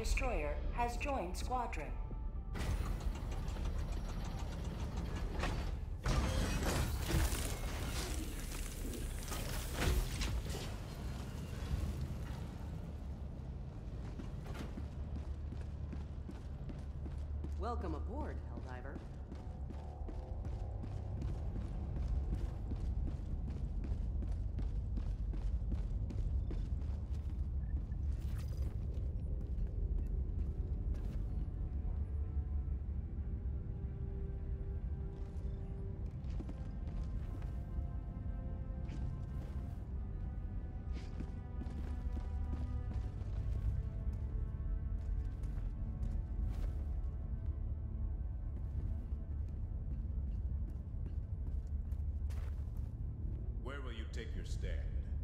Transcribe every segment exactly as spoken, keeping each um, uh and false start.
destroyer has joined squadron. Welcome aboard, Helldiver. Where will you take your stand?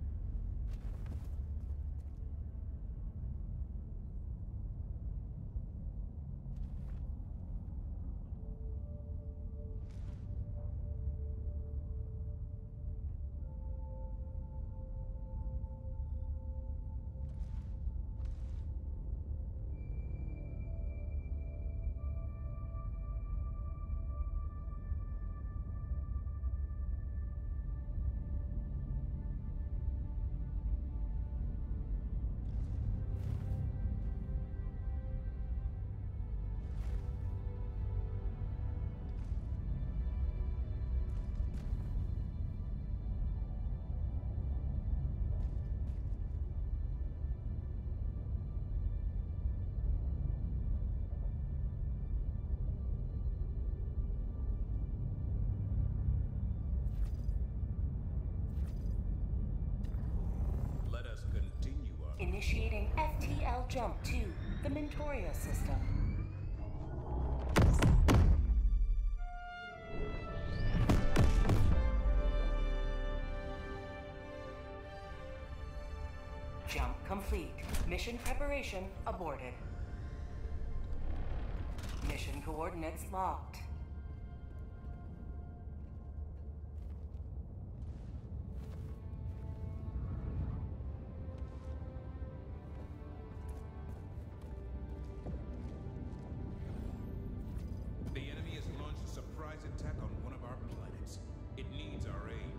Initiating F T L jump to the Mentoria system. Jump complete. Mission preparation aborted. Mission coordinates locked. Attack on one of our planets. It needs our aid.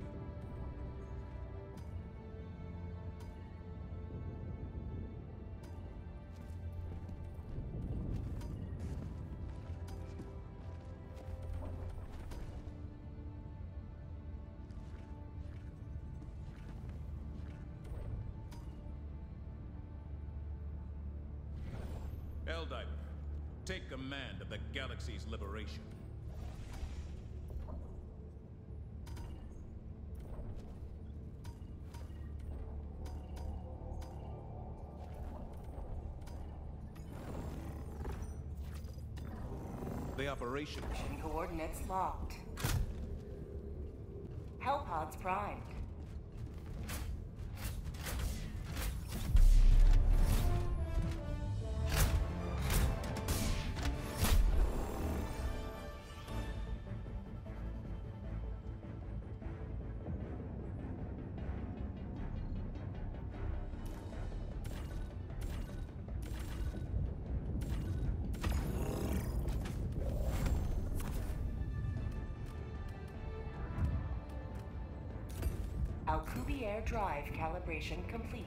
Helldivers, take command of the galaxy's liberation. The operation. Mission coordinates locked. Hellpods primed. Alcubierre drive calibration complete.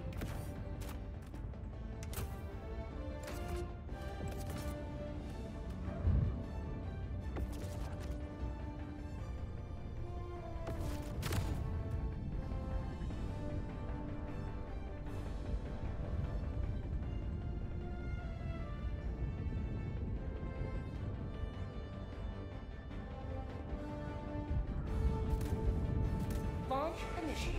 Launch initiated.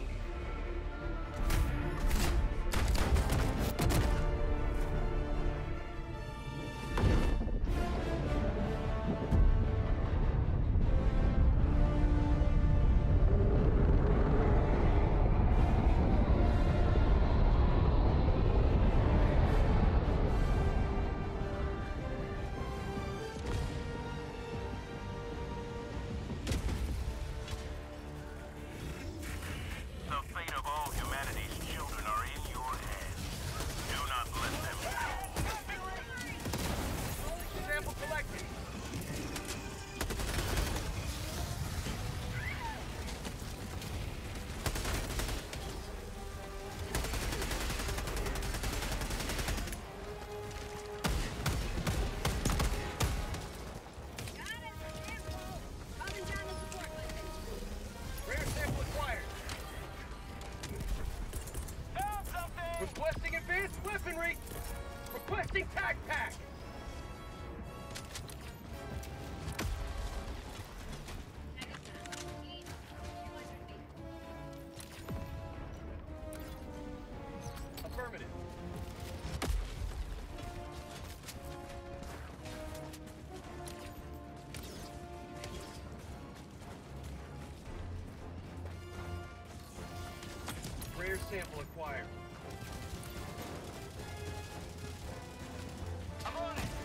Air sample acquired. I'm on it!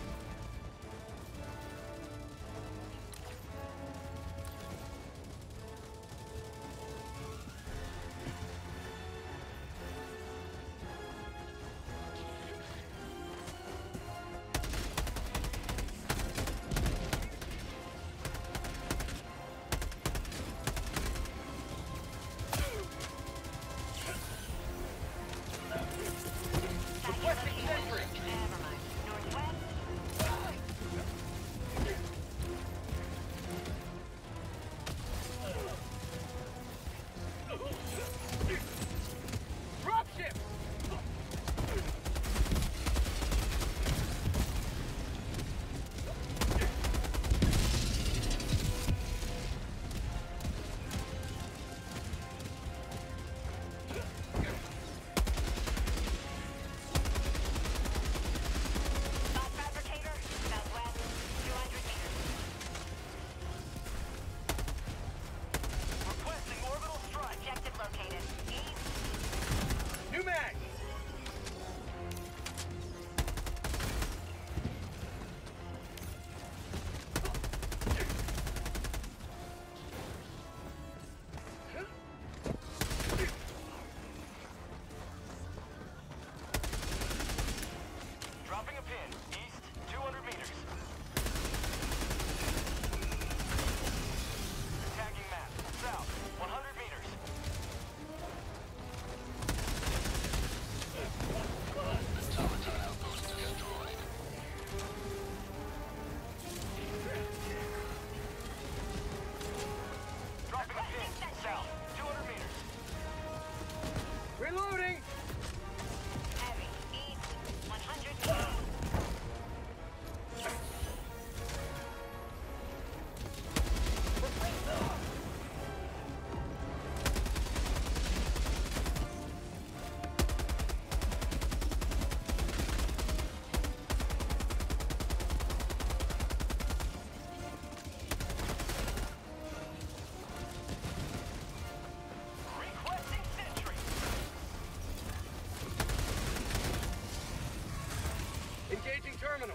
Terminal.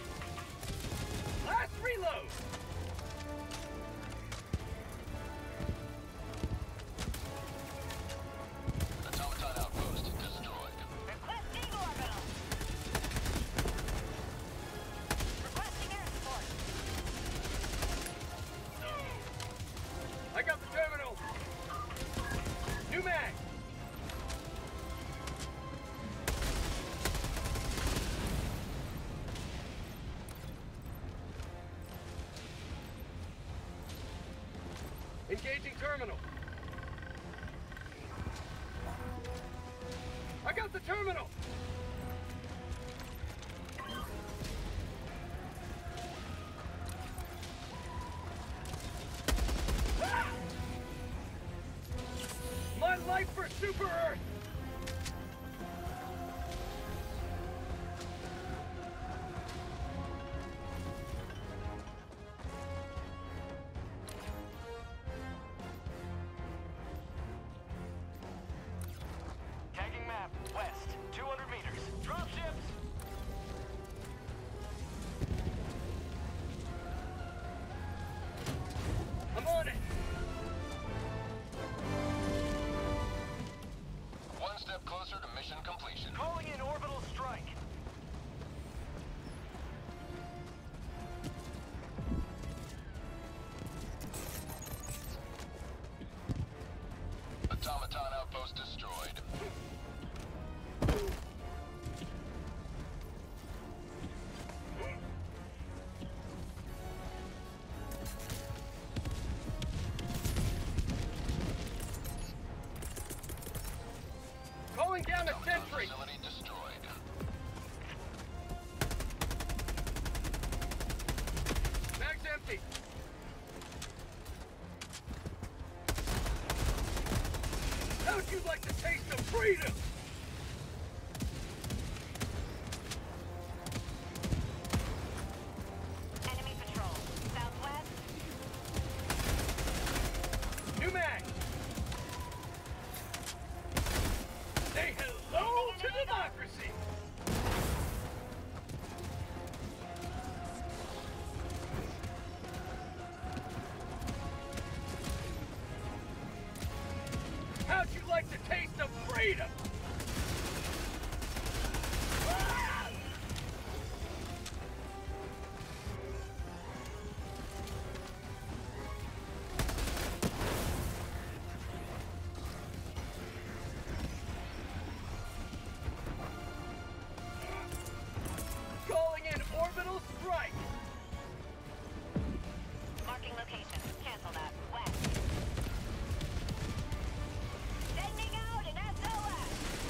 Last reload. Automaton outpost destroyed. Requesting orbital. Requesting air support. I got the terminal. New mag. Engaging terminal. I got the terminal. Ah! My life for Super Earth. West, two hundred meters. Dropships! I'm on it! One step closer to mission completion. Calling in orbital strike. Automaton outpost destroyed. Calling down a sentry! Facility destroyed. Mag's empty! How'd you like to taste of freedom? Enemy patrol. Southwest. New mag! freedom! Ah! Calling in orbital strike! Marking location. Cancel that. West. Sending out an S O S!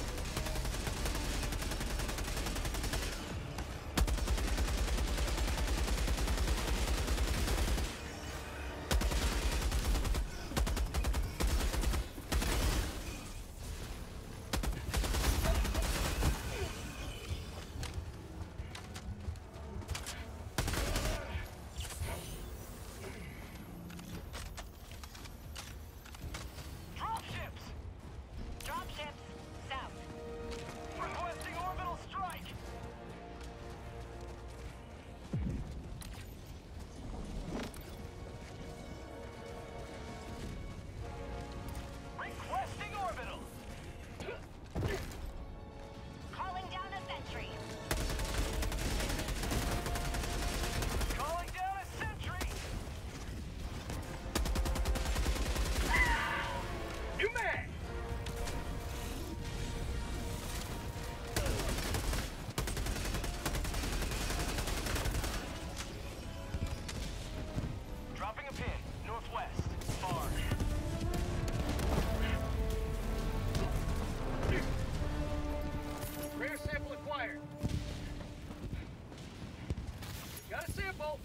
Dropships! Dropships. South. Requesting orbital strike! Requesting orbital! Calling down a sentry. Calling down a sentry! New mag! Dropping a pin, northwest, far. Rare sample acquired. Got a sample.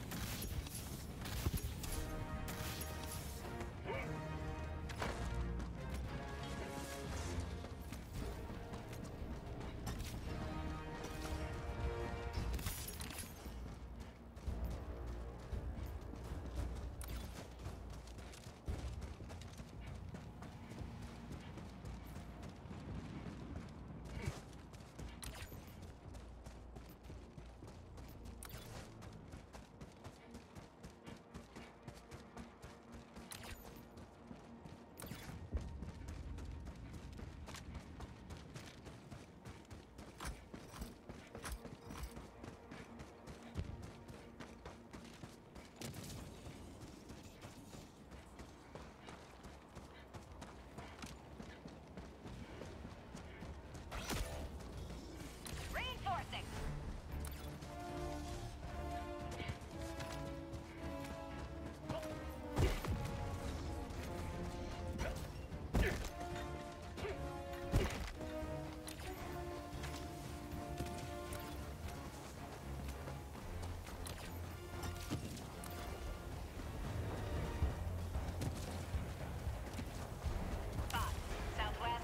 Reinforcing. Spot. Southwest.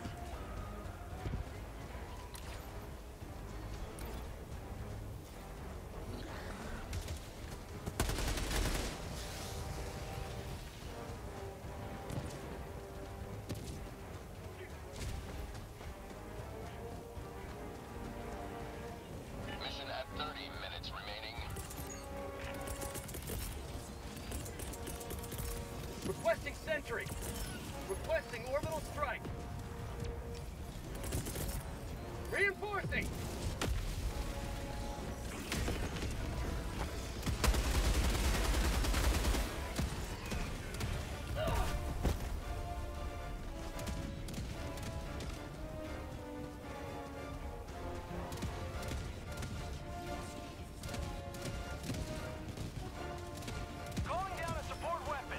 Mission at thirty minutes remaining. Requesting sentry. Requesting orbital strike. Reinforcing. Calling down a support weapon.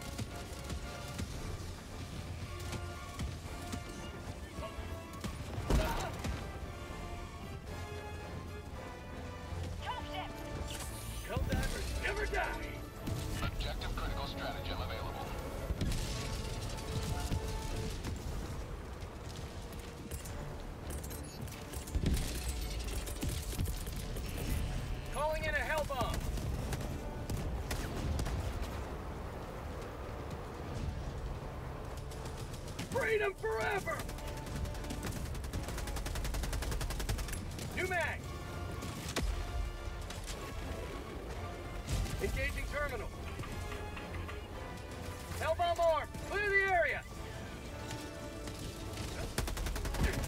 Dropship. Helldivers never die. Objective critical stratagem available. Calling in a hell bomb. Freedom forever! New mag! Engaging terminal. Hellbomb armed! Clear the area!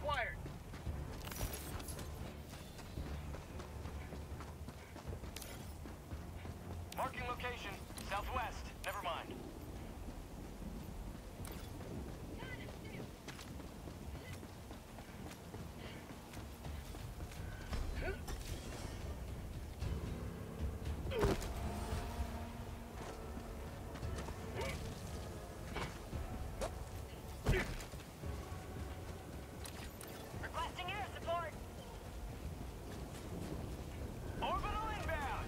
acquired. Marking location. Southwest. Never mind. Requesting air support. Orbital inbound.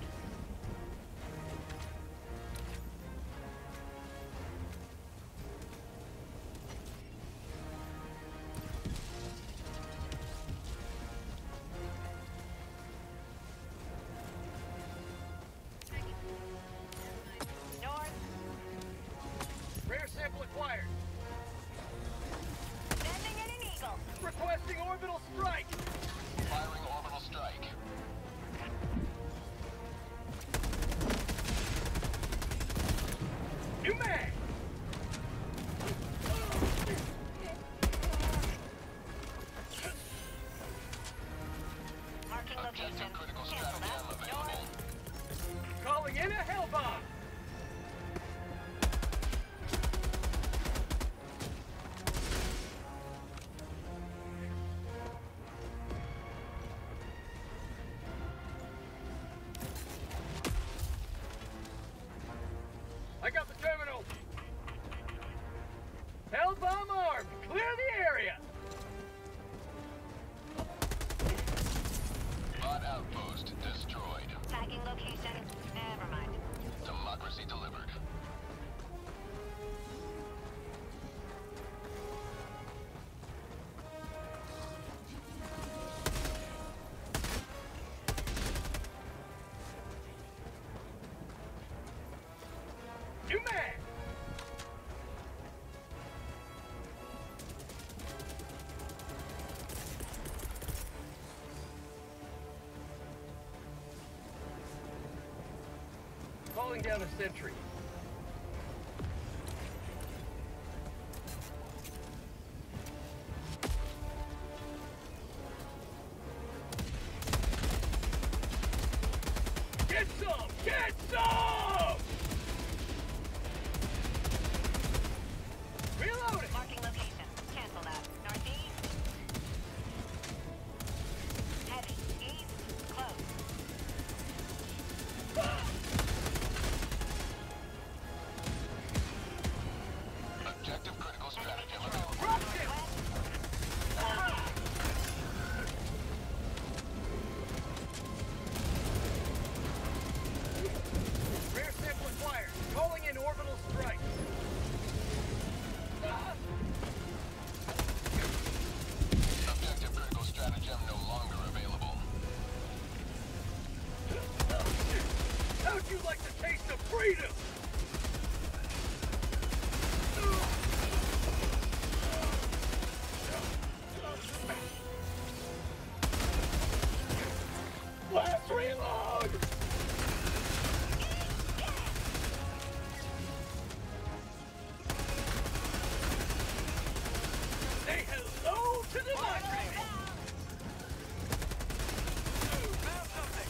North. Rare sample acquired. Sending in an eagle. Requesting orbital strike. Firing orbital strike. New mag. Marking location. Objective critical Cancel that. stratagem available. North. Calling in a hell bomb. I got the terminal. Hell bomb armed. Clear the area. Bot outpost destroyed. Tagging location. Never mind. Democracy delivered. New mag. Calling down a sentry. Get some! Get some! Reloading! Marking location. Cancel that. Northeast. Heavy. East. Close. Objective critical stratagem available. Rocket! Rare sample acquired. Calling in orbital strike. Objective critical stratagem no longer available. How'd you like the taste of freedom? Blast reload! Say hello to democracy! Found something.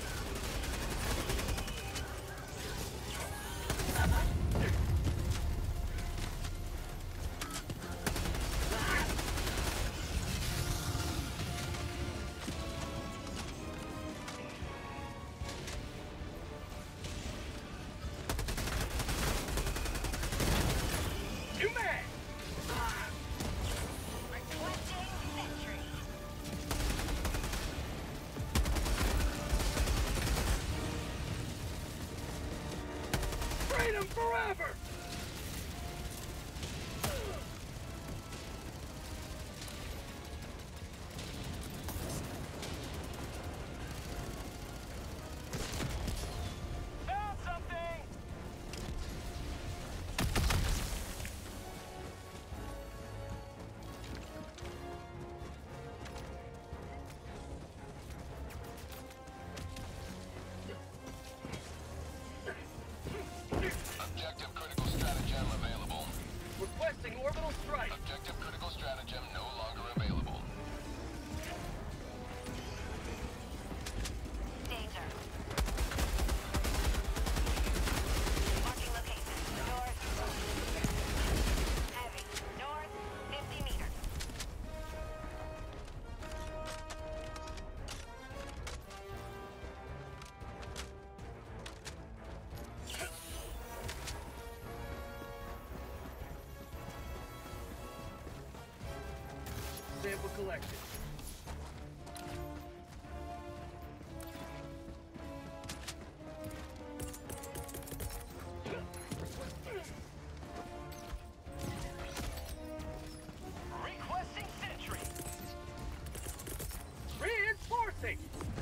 New mag! Requesting sentry. Freedom forever! Found something. Objective critical stratagem available. Requesting orbital strike. Objective critical stratagem no longer available. selected. Requesting sentry. Reinforcing!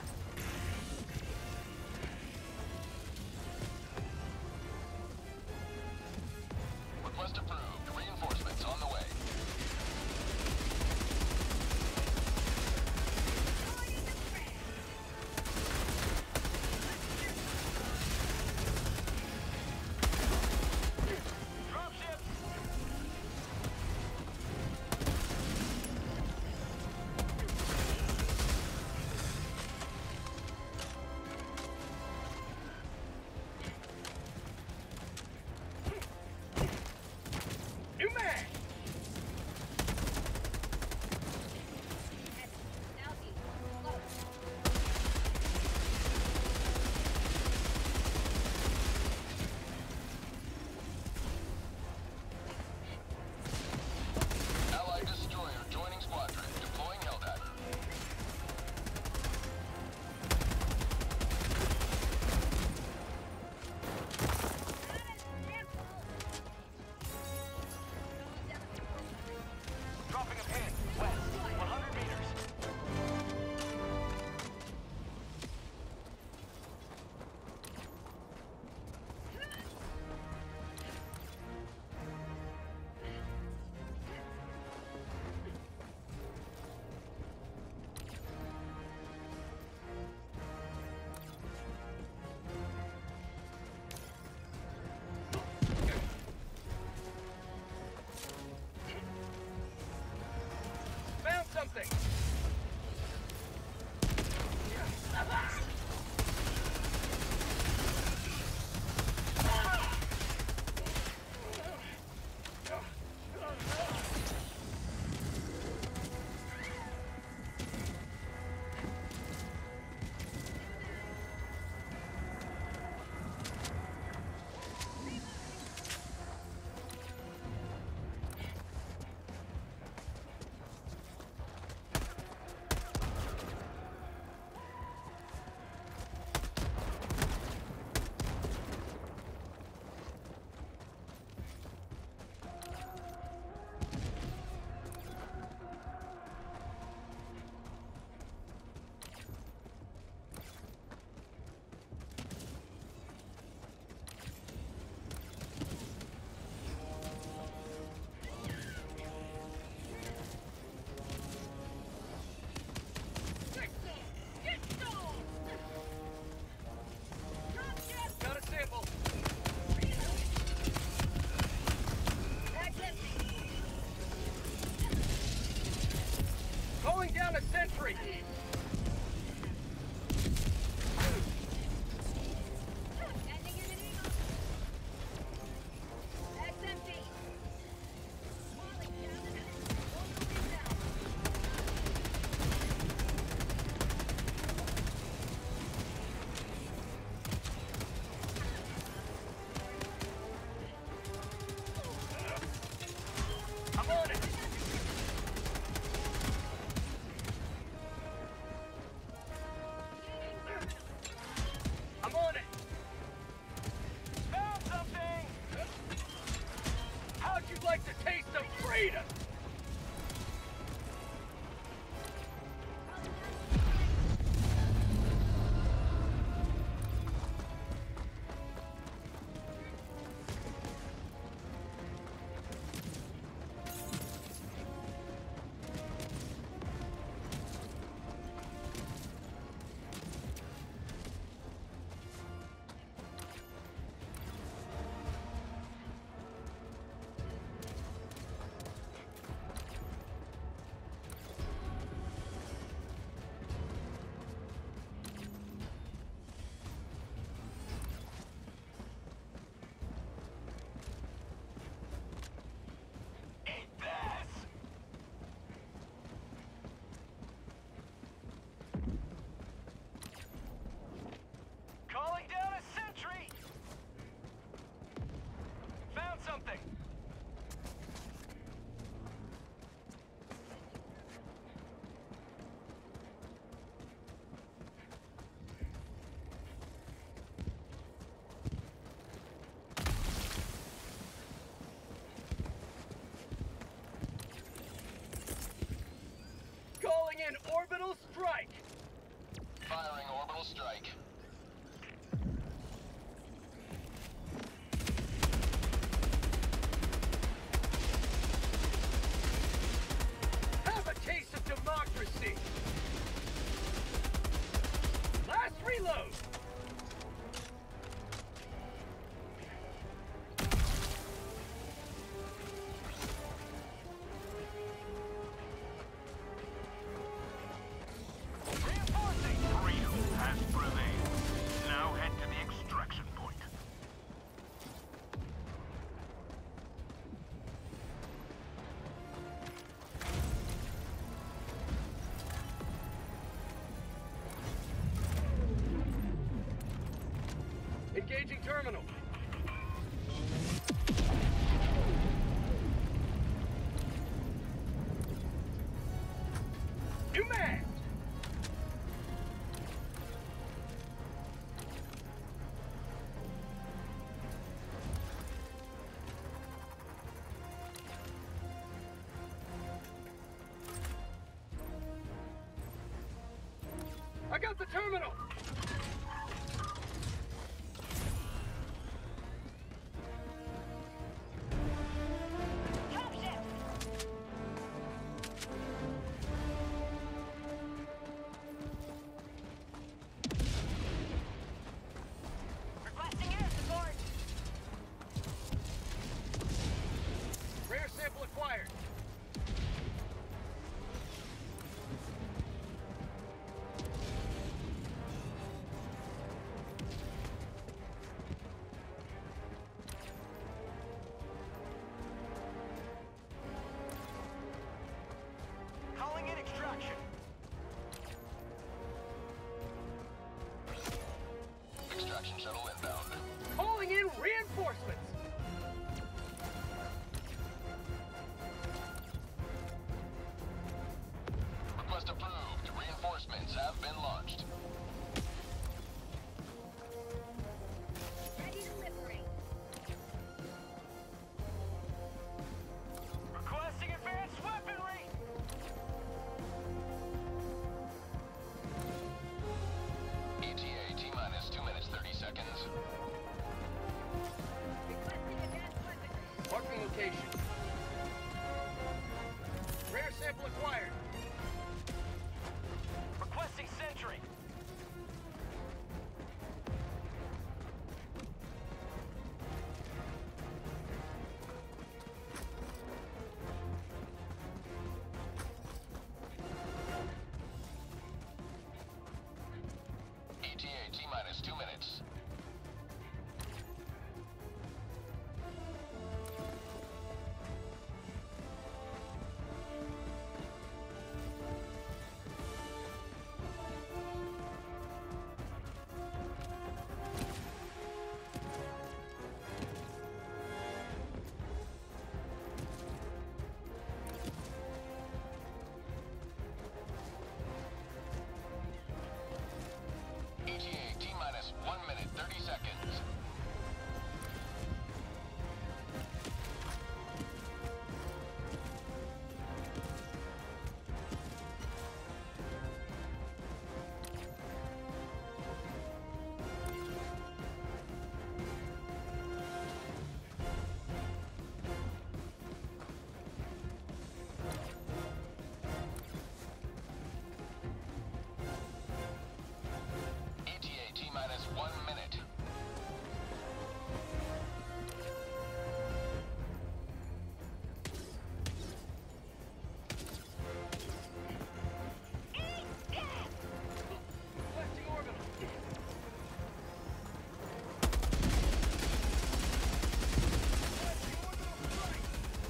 Request approved. Reinforcements on the way. Dropships. New mag! Allied destroyer joining squadron. Deploying Helldiver. Dropping a pin. West. one hundred meters. Found something! Got a sample! Calling down a sentry! I'm on it! I'm on it! Found something. How'd you like to taste some freedom? Engaging terminal. New mag! I got the terminal! Dropship! Requesting air support. Rare sample acquired. Calling in extraction. Extraction shuttle inbound. Calling in reinforcements. Request approved. Reinforcements have been launched. Ready to liberate. Requesting advanced weaponry. E T A T minus two minutes thirty seconds. Requesting advanced weaponry. Marking location. Rare sample acquired. Requesting sentry. E T A T minus two minutes. E T A T minus one minute thirty seconds. E T A T minus one minute. Requesting orbital. Requesting orbital strike.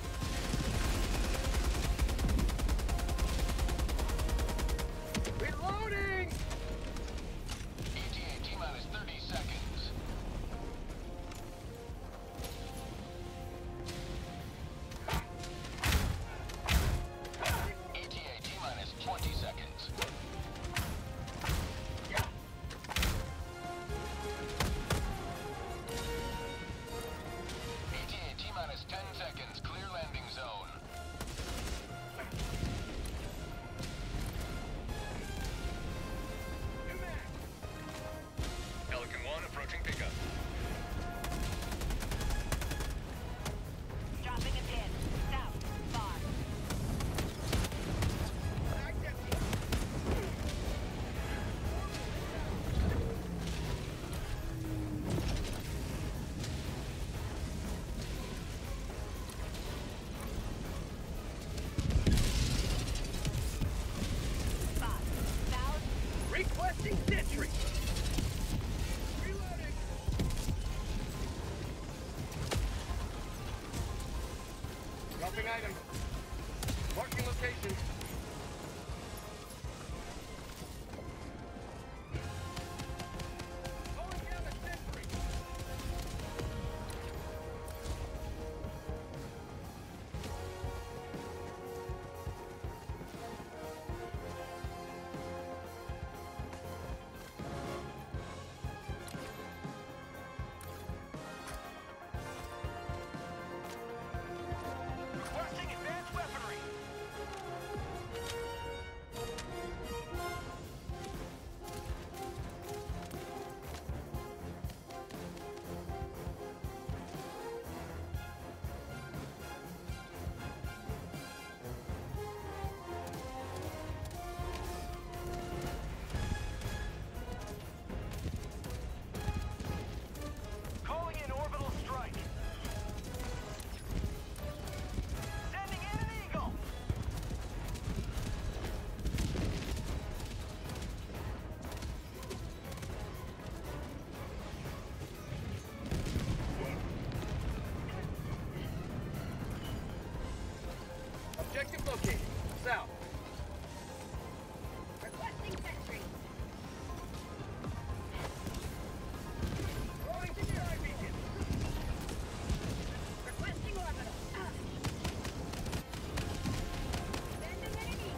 Reloading! E T A T minus thirty seconds. E T A T minus twenty seconds. Yeah. E T A T minus ten seconds. Clear landing zone. New mag. Pelican one approaching pickup. Dropping a pin. South. Far. Mag's empty. Five. South. Requesting sentry. Reloading. Dropping item. Marking location. Calling down a sentry. Objective located. South. Requesting sentry. Throwing to the eye beacon. Requesting orbital. Sending enemy.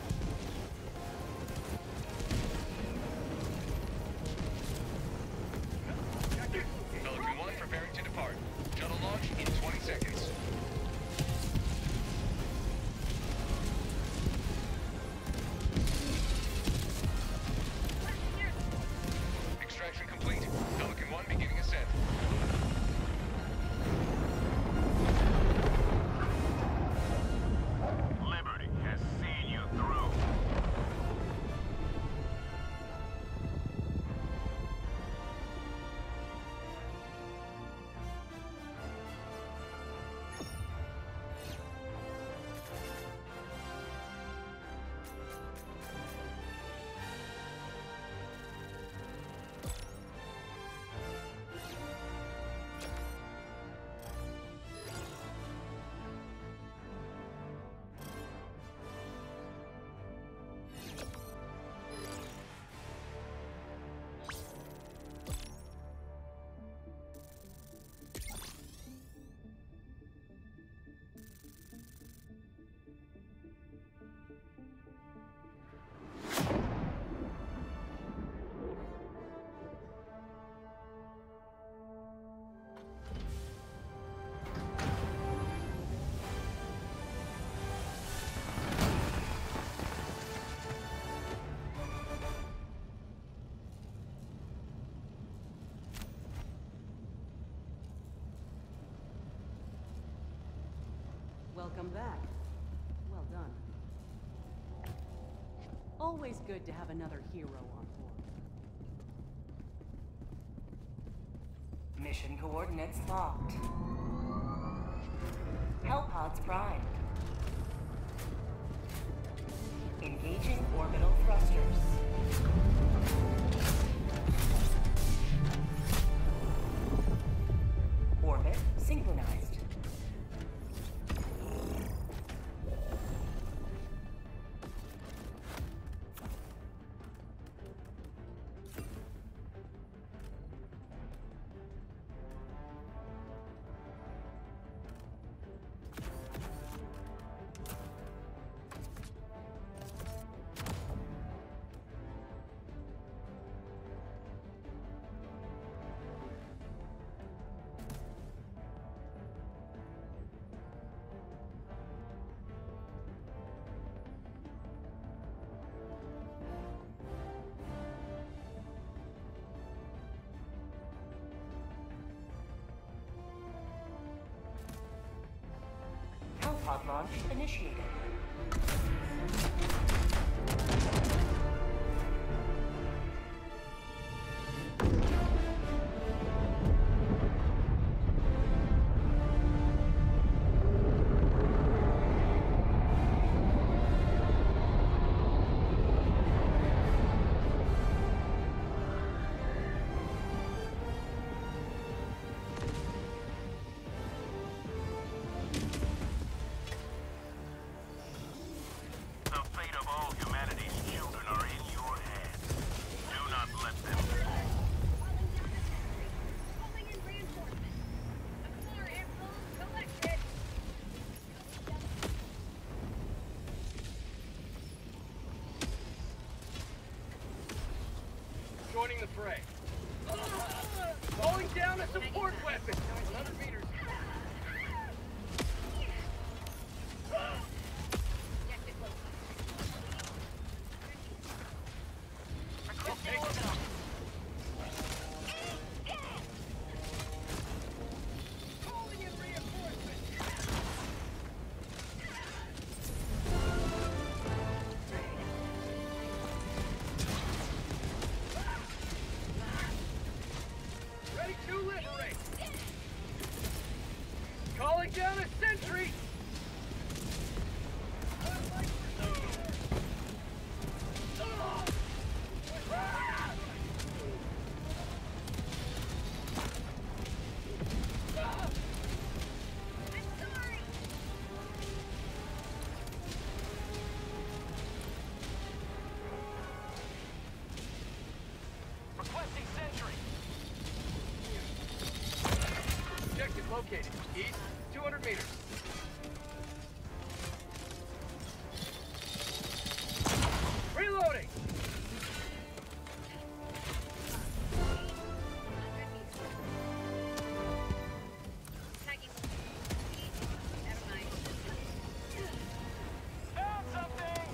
Pelican one preparing to depart. Shuttle launch in twenty seconds. Extraction complete. Pelican one beginning ascent. Liberty has seen you through. Welcome back. Well done. Always good to have another hero on board. Mission coordinates locked. Hellpods primed. Engaging orbital thrusters. Orbit synchronized. Hellpod launch initiated. Joining the fray. Calling down a support weapon. one hundred meters. Requesting orbital. Calling in reinforcements. Ready to liberate. Calling down a sentry. located. East, two hundred meters. Reloading! Tagging location. Never mind. Found something!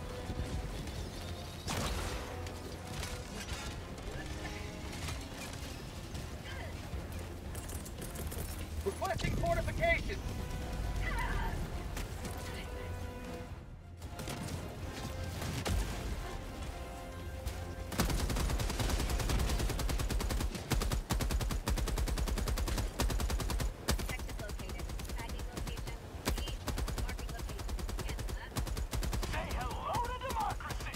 Requesting fortification! Objective located. Tagging location. East. Marking location. Cancel that. Say hello to democracy!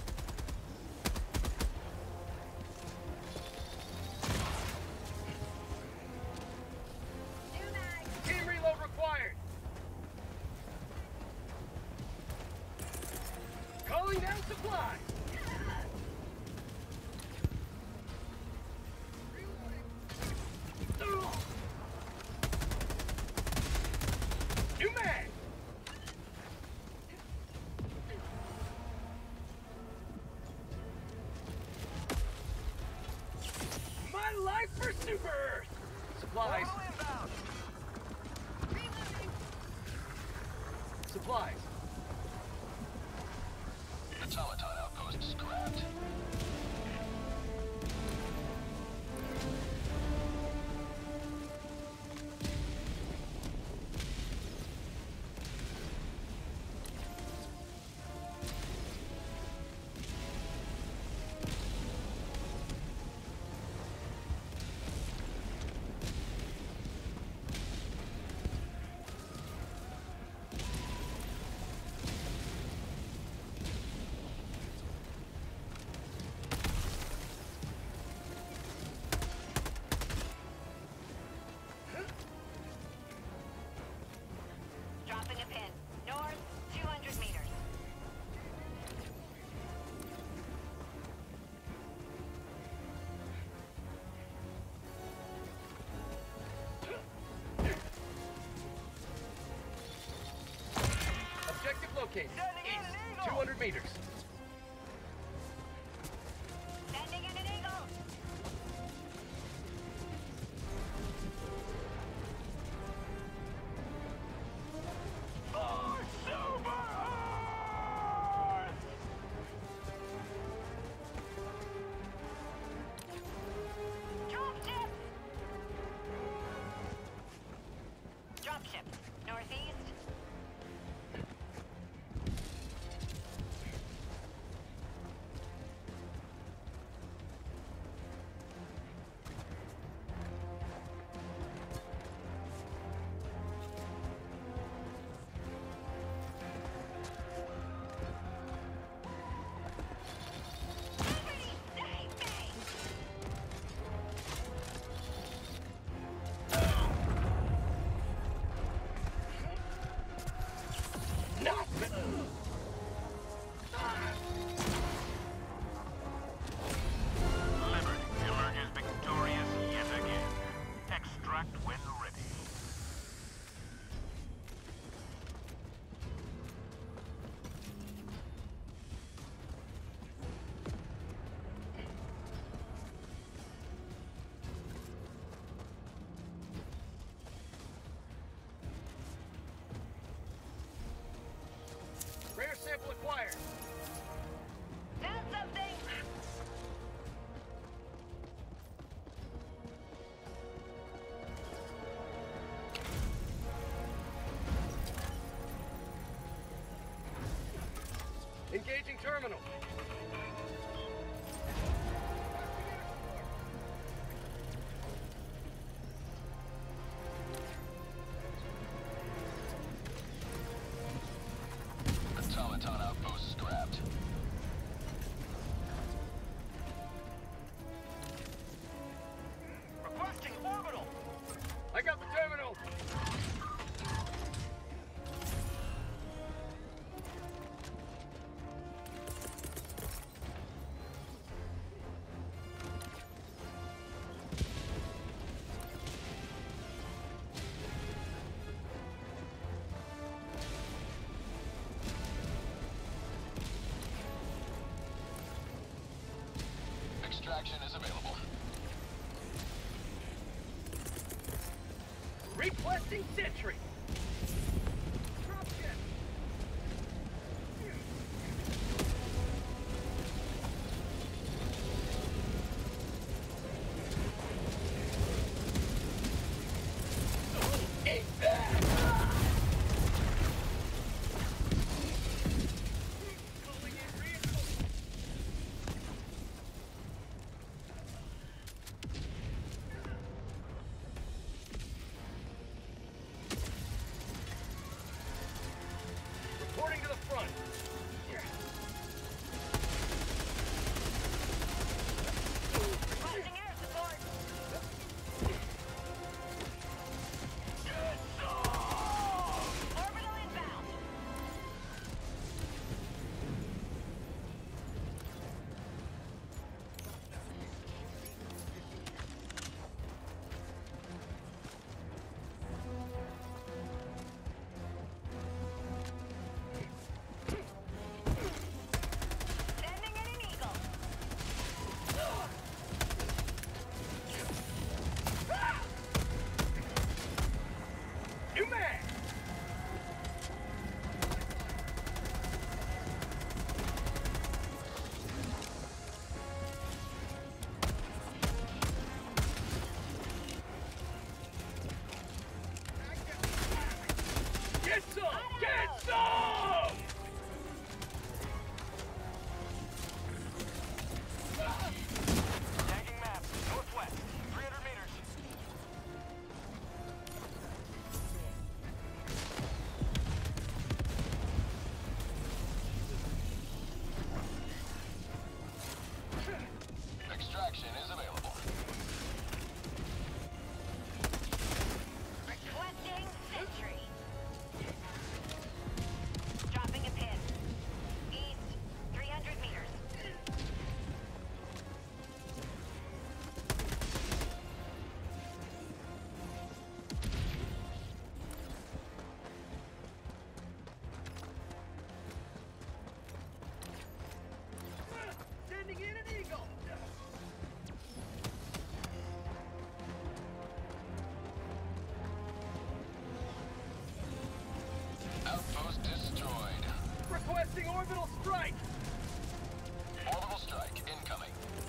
New mag. Team reload required! Calling down supply! New mag! My life for Super Earth! Supplies. Portal inbound! Reloading. Supplies. Automaton outpost scrapped. Dropping a pin. North, two hundred meters. Objective located. Sending in East, an eagle. two hundred meters. Sending in an eagle. For Super Earth! Drop ship. Drop ship. Northeast. Somebody save me! Nothing! Liberty emerges victorious yet again. Extract when ready. Rare sample acquired. Found something! Engaging terminal. Automaton outpost scrapped. Requesting orbital! I got the terminal. sentry. Drop jet. Eat that! Calling in reinforcements. Reporting to the front. Requesting air support. Orbital inbound. Sending in an eagle. New man! Get some! Get some! Tagging map. Northwest. three hundred meters. Extraction is available. Requesting sentry. Dropping a pin. East, three hundred meters. Sending in an eagle! Outpost destroyed. Requesting orbital strike! Orbital strike incoming.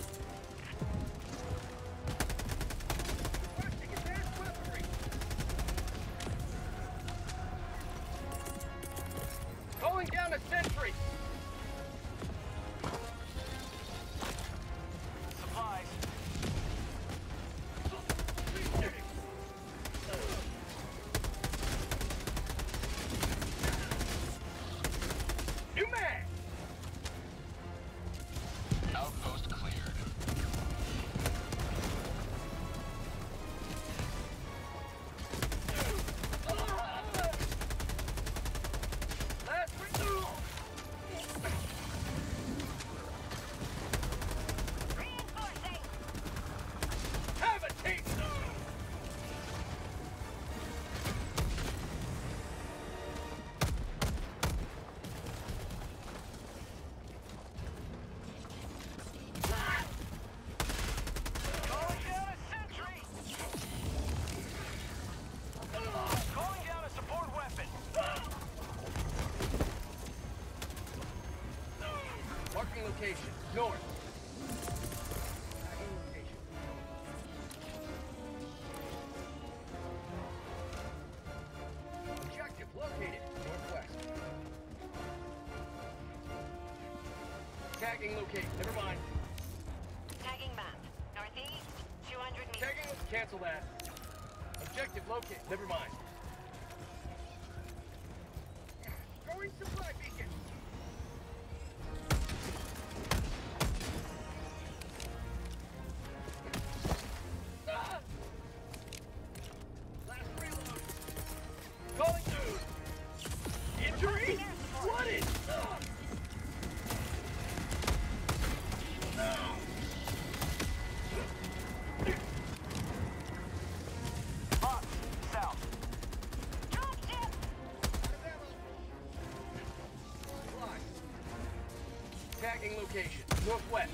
Requesting advanced weaponry! Calling down a sentry! Supplies. New man! Outpost cleared. Last re- Reinforcing. Have a taste! Calling down a sentry. Calling down a support weapon. Marking location. North. Marking location. Objective located. Northwest. Tagging location. Never mind. Tagging map. Northeast, two hundred meters. Tagging. Cancel that. Objective located. Never mind. Throwing supply beacon. Ah! Last reload. Calling through. Injury? Flooded. Ah! Box. South. Drop ship. Fly. Tagging location. Northwest.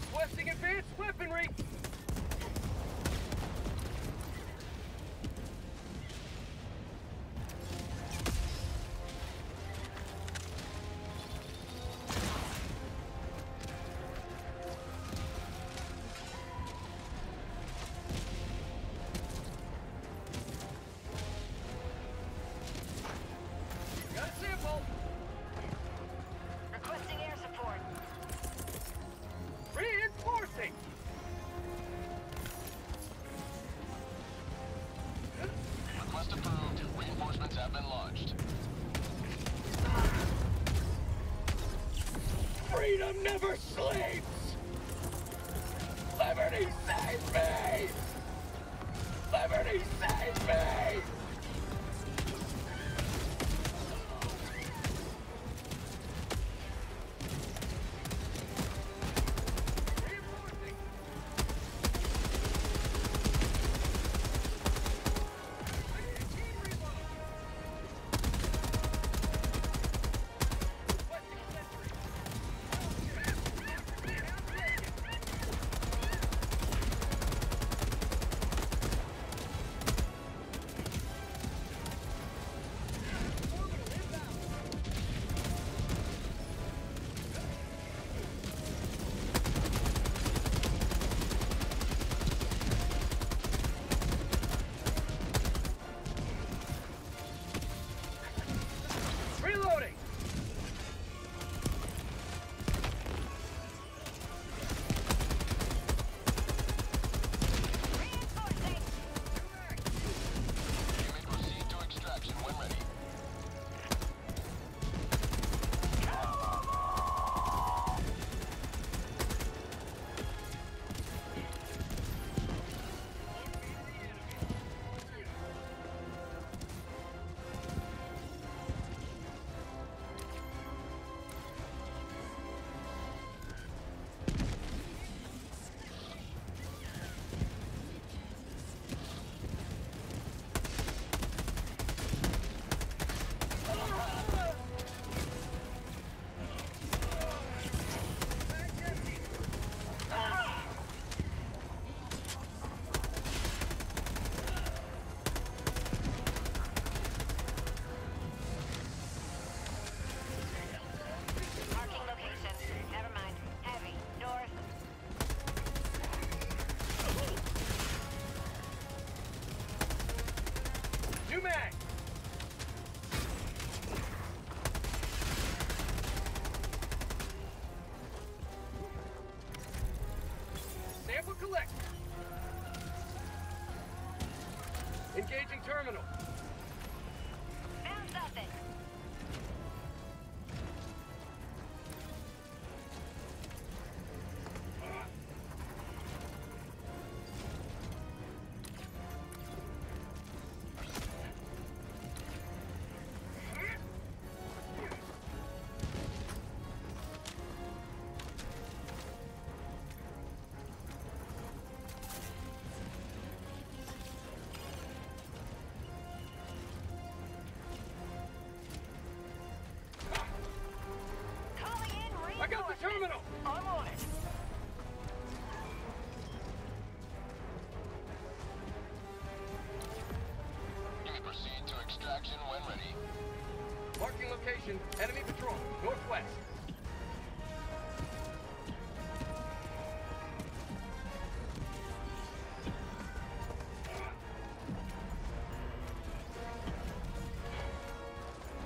Requesting advanced weaponry! Got a sample! Requesting air support. Reinforcing! Request approved. Reinforcements have been launched. Freedom never sleeps! Liberty save me! Liberty save me! Reinforcing! I need a team reload! Requesting sentry! Reloading! Reinforcing. You may proceed to extraction when ready. Marking location. Never mind. Heavy. North. New mag! Sample collect! Engaging terminal! Found something. Calling in I got the terminal! I'm on it. You may proceed to extraction when ready. Marking location, enemy patrol, northwest.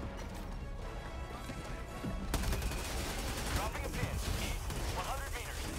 Dropping a pin. East, one hundred meters.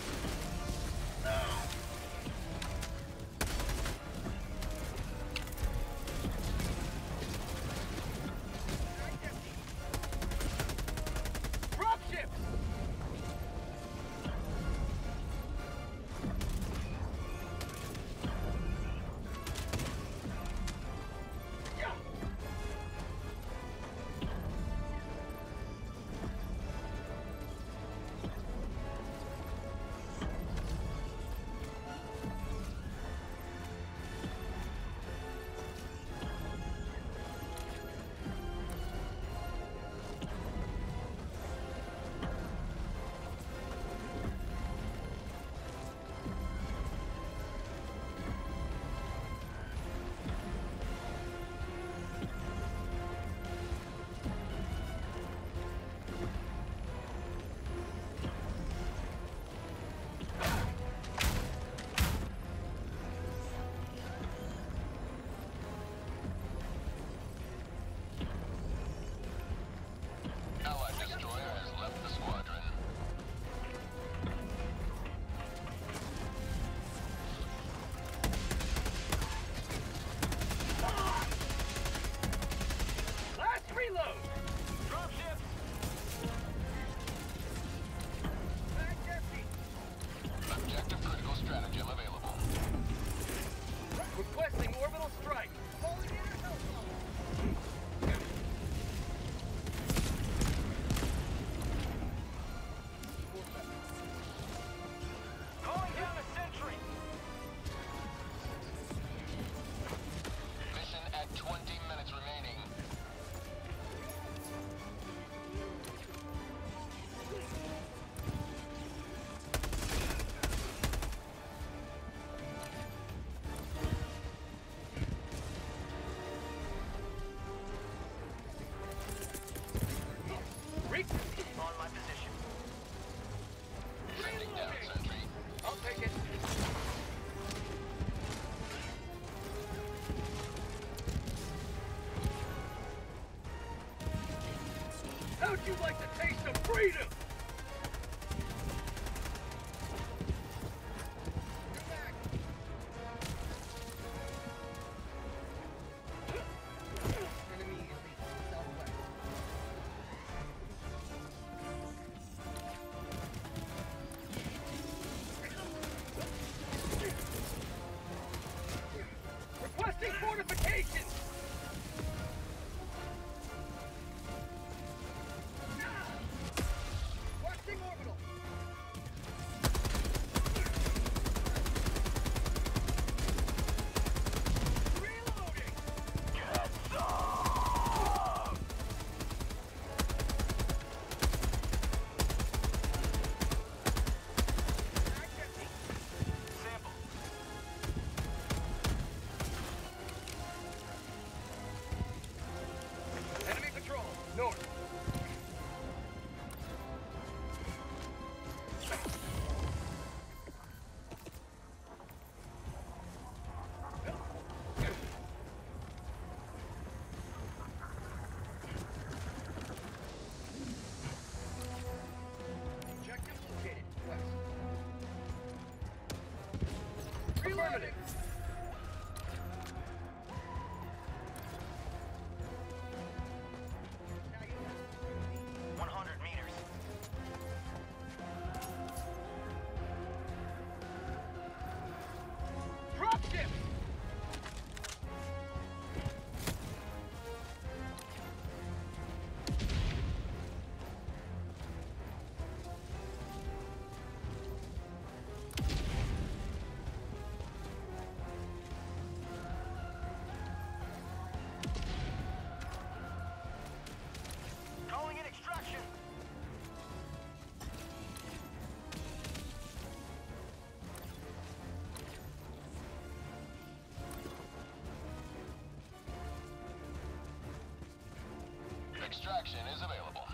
Standing down, sentry. I'll take it. How'd you like the taste of freedom? Requesting fortifications! Requesting orbital! Reloading! Get some! Mag's empty. Sample. Enemy patrol, north. Objective located, west. Reloading! one hundred meters. Drop ship! Calling in extraction. Extraction is available.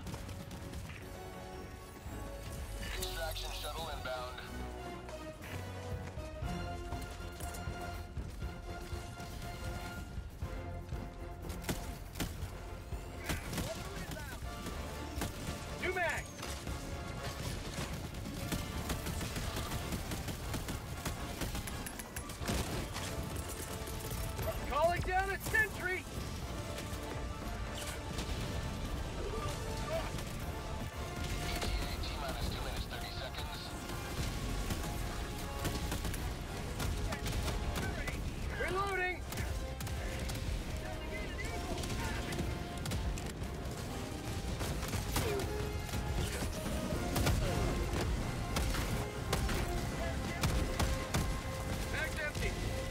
Extraction shuttle inbound. New mag! Calling down a sentry! E T A T-minus two minutes, thirty seconds. Reloading! Mag's empty.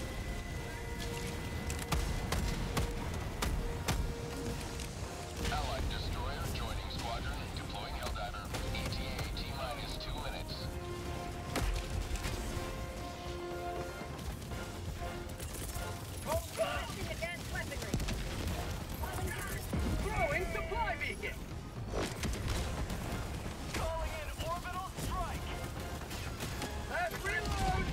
Allied destroyer joining squadron, deploying Helldiver. E T A T-minus two minutes. Advanced weaponry. Throwing supply beacon! Calling in orbital strike. Let's reload!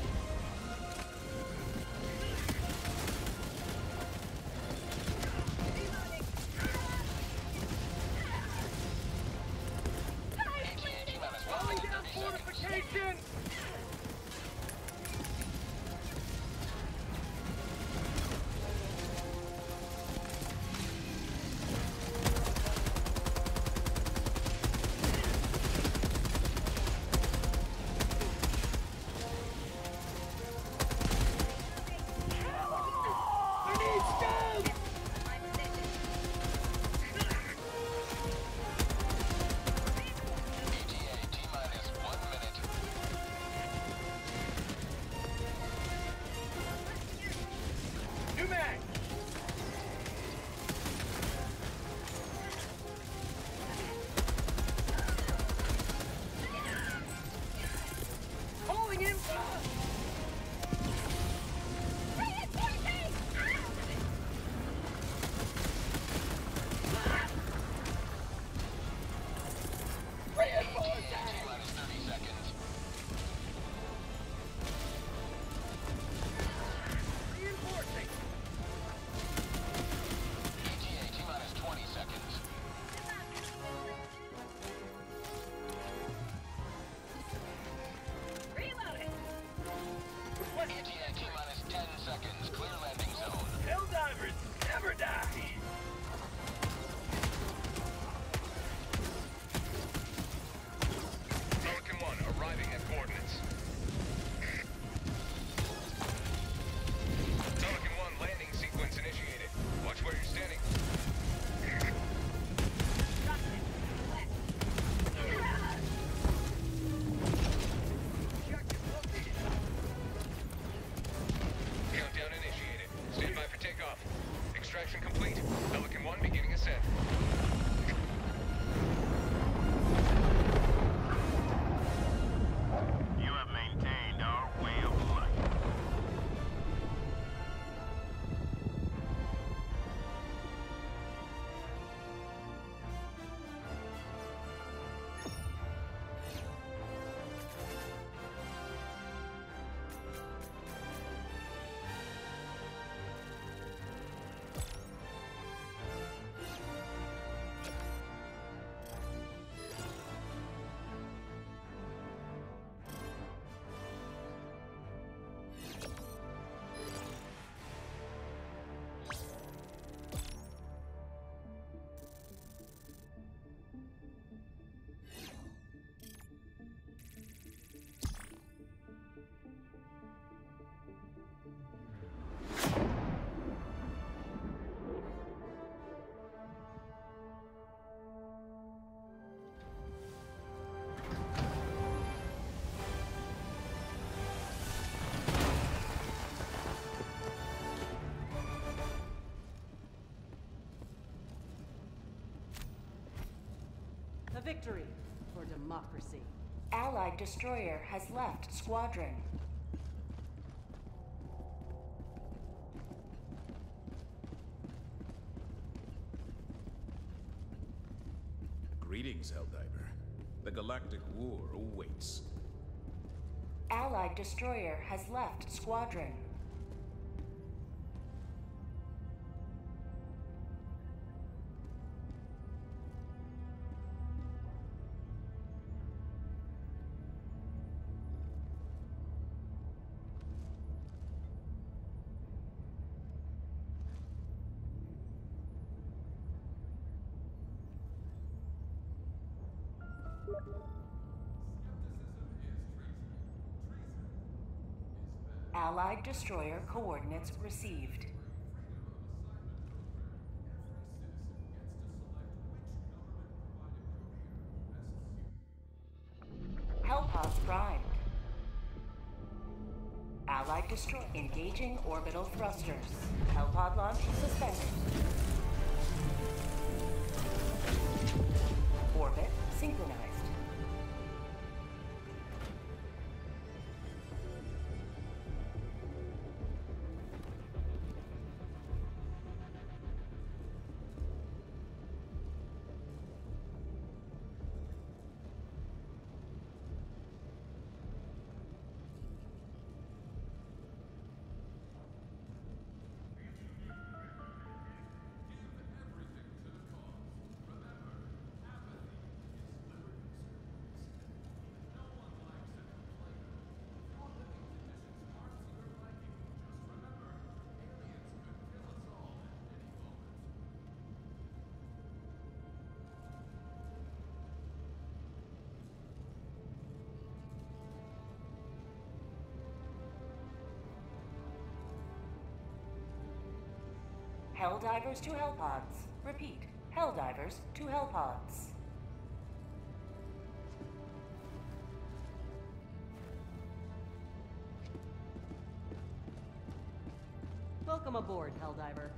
E T A T-minus one Calling minute, down thirty seconds. fortification! I need stone! My position. E T A T-minus one minute. victory for democracy. Allied destroyer has left squadron. Greetings, Helldiver. The galactic war awaits. Allied destroyer has left squadron. Allied destroyer coordinates received. Hellpods primed. Allied destroyer engaging orbital thrusters. Hellpod launch suspended. Orbit synchronized. Helldivers to Hellpods. Repeat. Helldivers to Hellpods. Welcome aboard, Helldiver.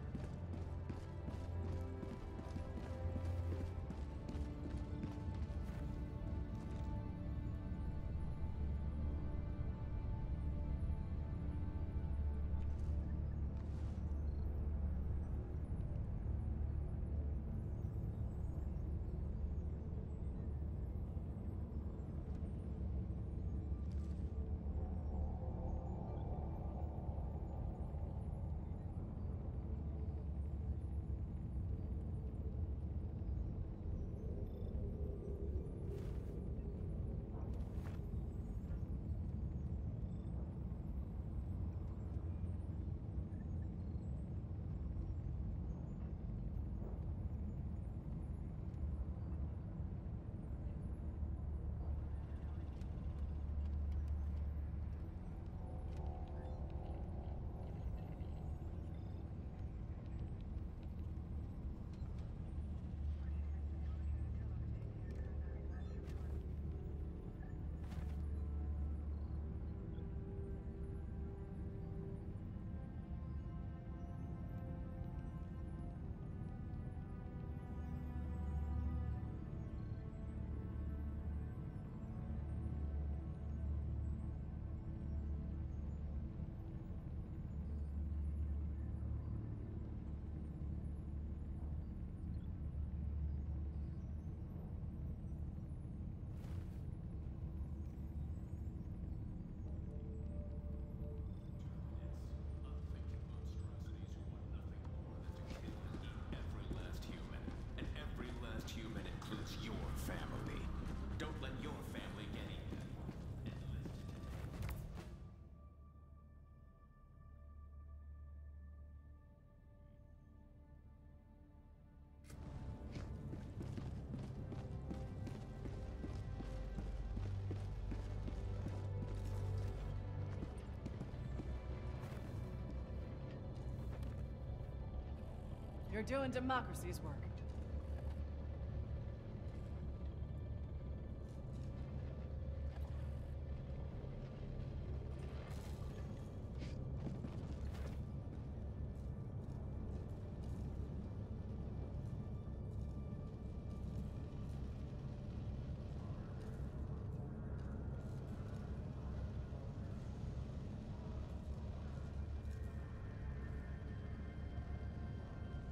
You're doing democracy's work.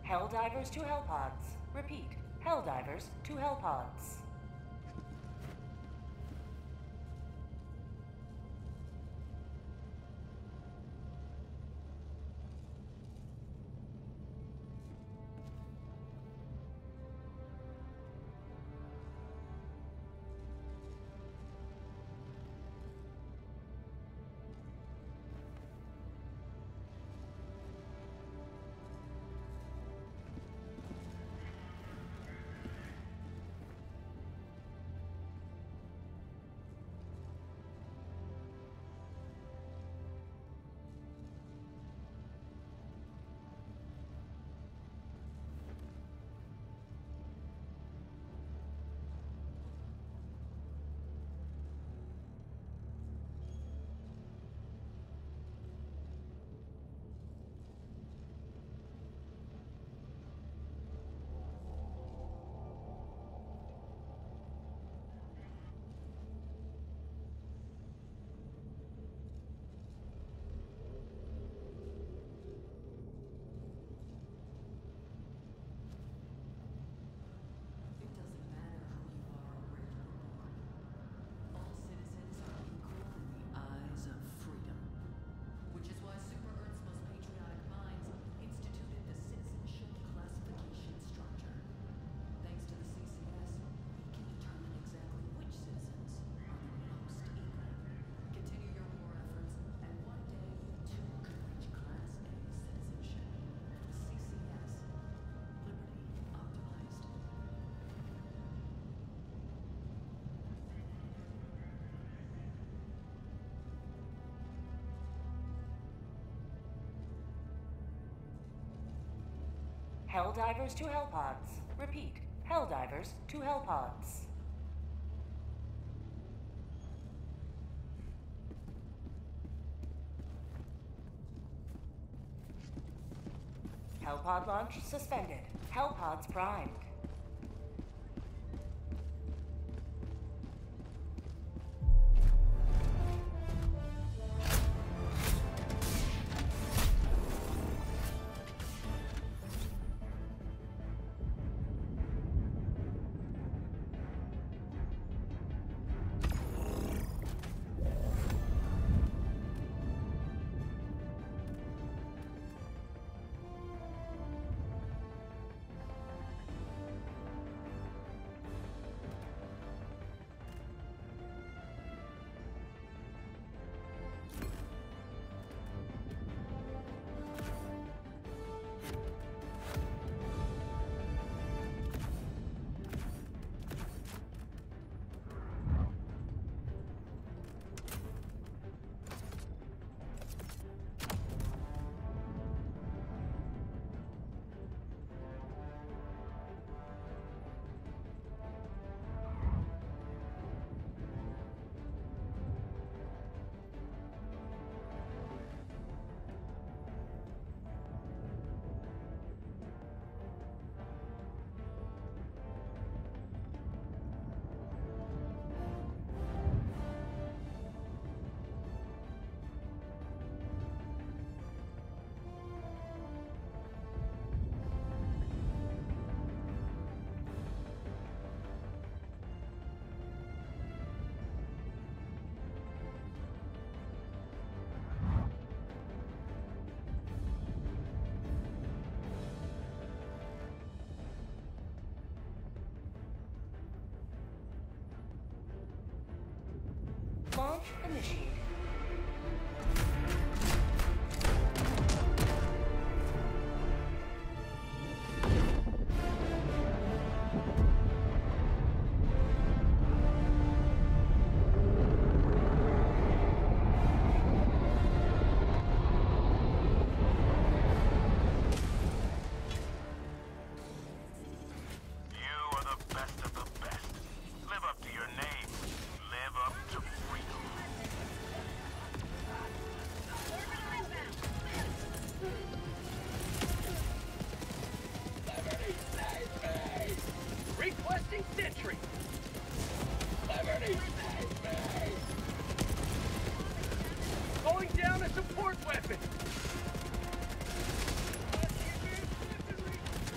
Helldivers to Hellpods. Repeat, Helldivers to Hellpods. Helldivers to Hellpods. Repeat, Helldivers to Hellpods. Hellpod launch suspended. Hellpods primed. Launch initiated. Going down a support weapon!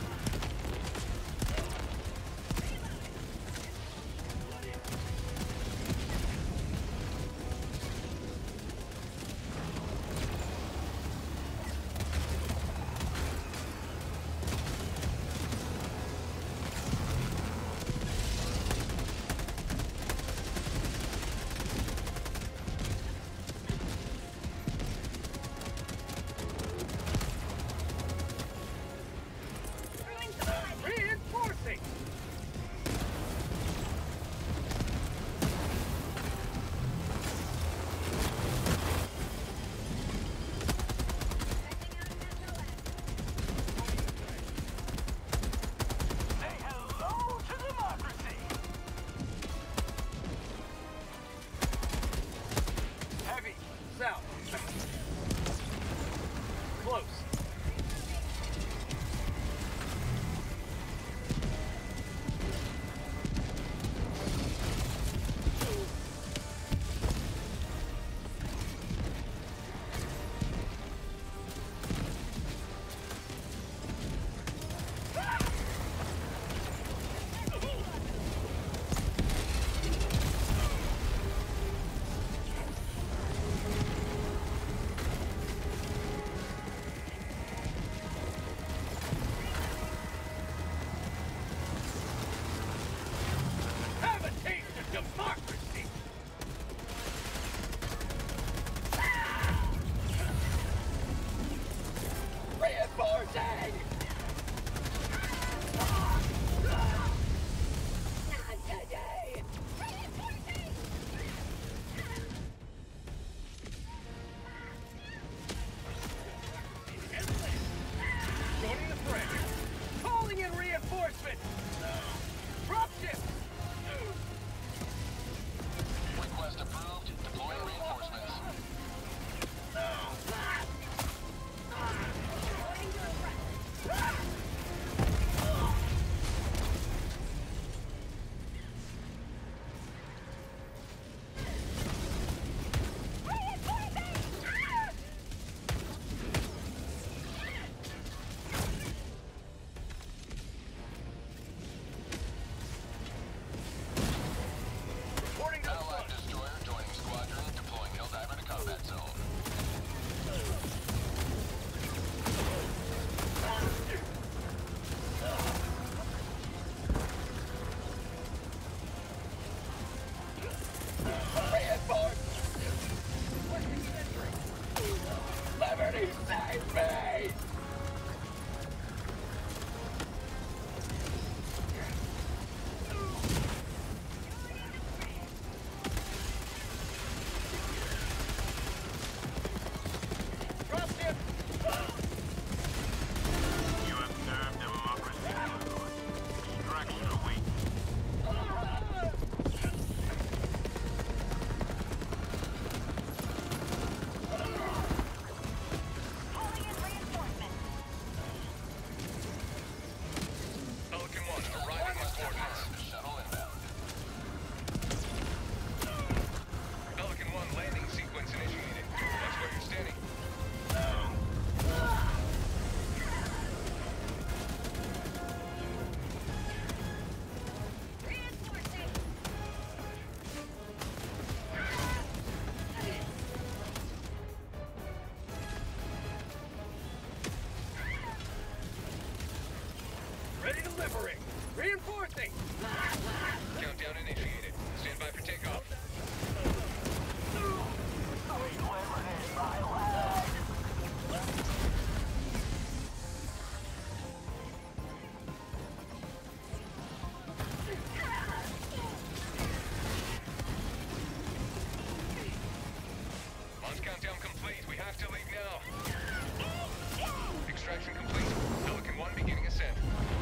Launch countdown complete. We have to leave now. Extraction complete. Pelican one beginning ascent.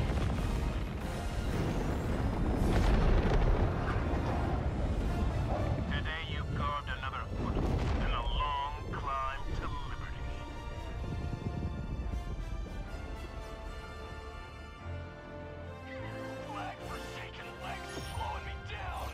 Today you carved another foot in a long climb to liberty. Lag forsaken legs slowing me down.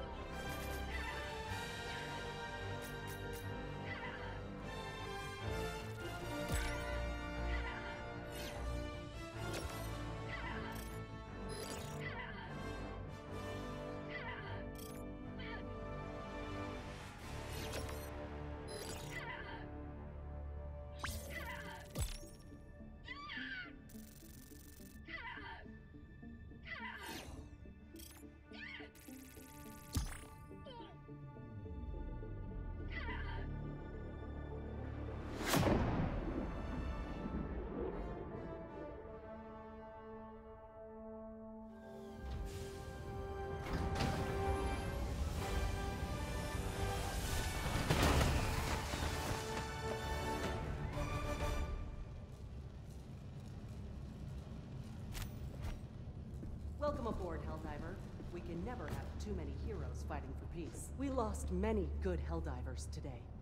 Welcome aboard, Helldiver. We can never have too many heroes fighting for peace. We lost many good Helldivers today.